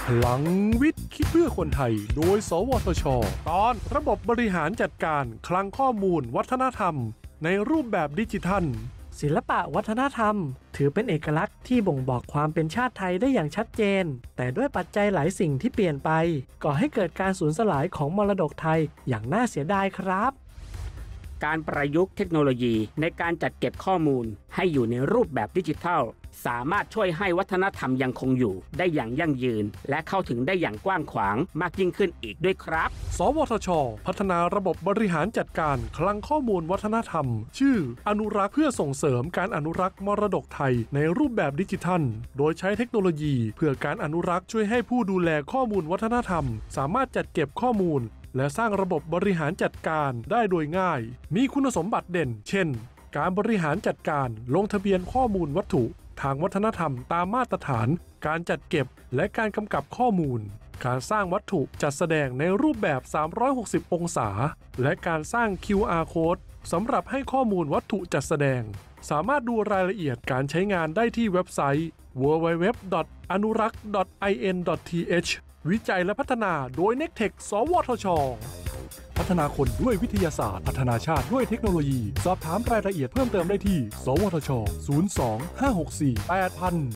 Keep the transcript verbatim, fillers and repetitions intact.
พลังวิทย์คิดเพื่อคนไทยโดยสวทช.ตอนระบบบริหารจัดการคลังข้อมูลวัฒนธรรมในรูปแบบดิจิทัลศิลปะวัฒนธรรมถือเป็นเอกลักษณ์ที่บ่งบอกความเป็นชาติไทยได้อย่างชัดเจนแต่ด้วยปัจจัยหลายสิ่งที่เปลี่ยนไปก่อให้เกิดการสูญสลายของมรดกไทยอย่างน่าเสียดายครับการประยุกต์เทคโนโลยีในการจัดเก็บข้อมูลให้อยู่ในรูปแบบดิจิทัลสามารถช่วยให้วัฒนธรรมยังคงอยู่ได้อย่างยั่งยืนและเข้าถึงได้อย่างกว้างขวางมากยิ่งขึ้นอีกด้วยครับสวทช.พัฒนาระบบบริหารจัดการคลังข้อมูลวัฒนธรรมชื่ออนุรักษ์เพื่อส่งเสริมการอนุรักษ์มรดกไทยในรูปแบบดิจิทัลโดยใช้เทคโนโลยีเพื่อการอนุรักษ์ช่วยให้ผู้ดูแลข้อมูลวัฒนธรรมสามารถจัดเก็บข้อมูลและสร้างระบบบริหารจัดการได้โดยง่ายมีคุณสมบัติเด่นเช่นการบริหารจัดการลงทะเบียนข้อมูลวัตถุทางวัฒนธรรมตามมาตรฐานการจัดเก็บและการกำกับข้อมูลการสร้างวัตถุจัดแสดงในรูปแบบสามร้อยหกสิบองศาและการสร้าง คิว อาร์ Code สำหรับให้ข้อมูลวัตถุจัดแสดงสามารถดูรายละเอียดการใช้งานได้ที่เว็บไซต์ ดับเบิลยู ดับเบิลยู ดับเบิลยู ดอท อนุรักษ์ ดอท ไอ เอ็น ดอท ที เอช วิจัยและพัฒนาโดย เน็กเทค สวทช.พัฒนาคนด้วยวิทยาศาสตร์พัฒนาชาติด้วยเทคโนโลยีสอบถามรายละเอียดเพิ่มเติมได้ที่สวทช. ศูนย์ สอง ห้า หก สี่ แปด ศูนย์ ศูนย์